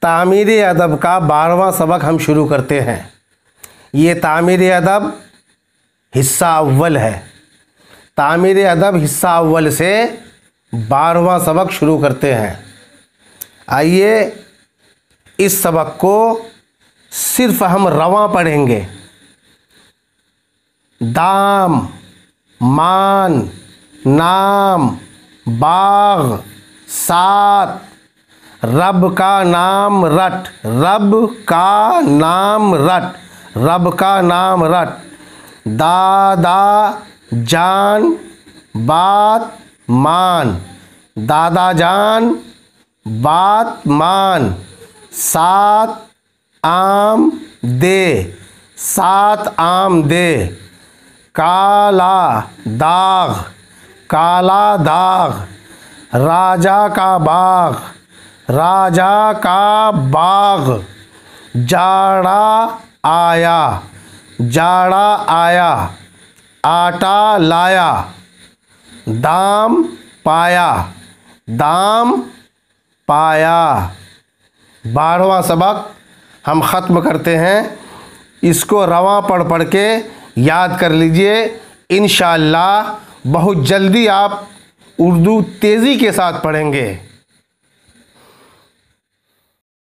तामीर अदब का 12वां सबक हम शुरू करते हैं। ये तामीर अदब हिस्सा अव्वल है। तामीर अदब हिस्सा अव्वल से 12वां सबक शुरू करते हैं। आइए इस सबक को सिर्फ हम रवां पढ़ेंगे। दाम, मान, नाम, बाग, सात, रब का नाम रट, रब का नाम रट, रब का नाम रट, दादा जान बात मान, दादा जान बात मान, सात आम दे, सात आम दे, काला दाग, काला दाग, राजा का बाग, राजा का बाग, जाड़ा आया, जाड़ा आया, आटा लाया, दाम पाया, दाम पाया। 12वां सबक हम ख़त्म करते हैं। इसको रवां पढ़ के याद कर लीजिए। इंशाअल्लाह बहुत जल्दी आप उर्दू तेज़ी के साथ पढ़ेंगे।